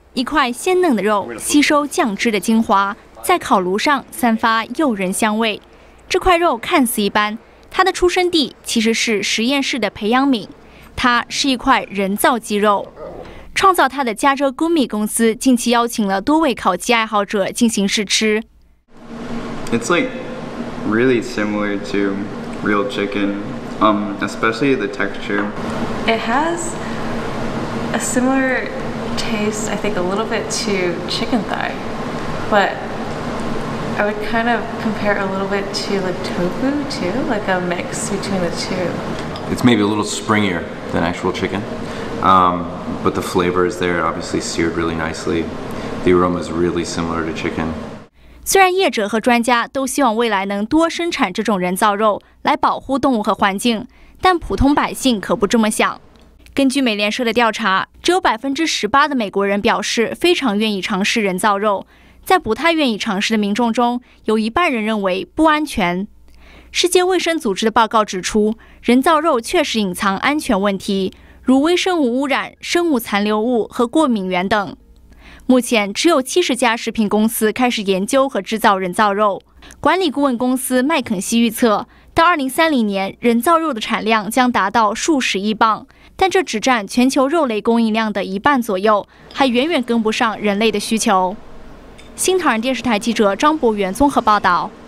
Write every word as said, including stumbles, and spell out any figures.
一块鲜嫩的肉吸收酱汁的精华，在烤炉上散发诱人香味。这块肉看似一般，它的出生地其实是实验室的培养皿，它是一块人造鸡肉。创造它的加州 Gumi 公司近期邀请了多位烤鸡爱好者进行试吃。 It's like really similar to real chicken, um, especially the texture. It has a similar taste, I think, a little bit to chicken thigh, but I would kind of compare it a little bit to like tofu too, like a mix between the two. It's maybe a little springier than actual chicken, um, but the flavor is there, obviously seared really nicely. The aroma is really similar to chicken. 虽然业者和专家都希望未来能多生产这种人造肉来保护动物和环境，但普通百姓可不这么想。根据美联社的调查，只有百分之十八的美国人表示非常愿意尝试人造肉，在不太愿意尝试的民众中，有一半人认为不安全。世界卫生组织的报告指出，人造肉确实隐藏安全问题，如微生物污染、生物残留物和过敏源等。目前只有七十家食品公司开始研究和制造人造肉。管理顾问公司麦肯锡预测，到二零三零年，人造肉的产量将达到数十亿磅，但这只占全球肉类供应量的一半左右，还远远跟不上人类的需求。新唐人电视台记者张博元综合报道。